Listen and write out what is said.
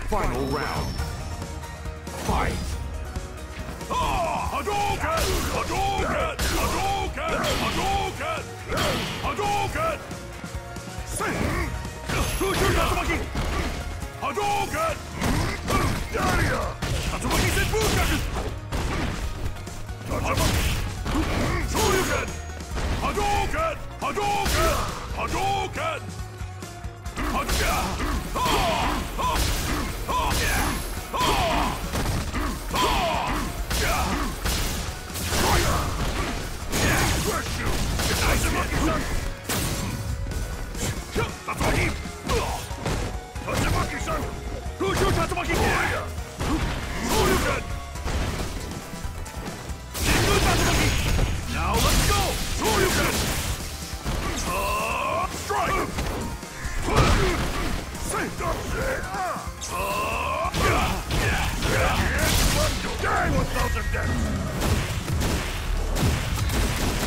Final round. Fight! Hadouken! Hadouken! Hadouken! Hadouken! Hadouken! Future Tatsumaki! Hadouken! Tatsumaki Senpu Gaku! Shoryuken! Hadouken! Hadouken! Hadouken! Tatsumaki-san! Future Tatsumaki! Shoryuken! Senpu Tatsumaki! Now let's go! Shoryuken! Strike! Die 1,000 deaths!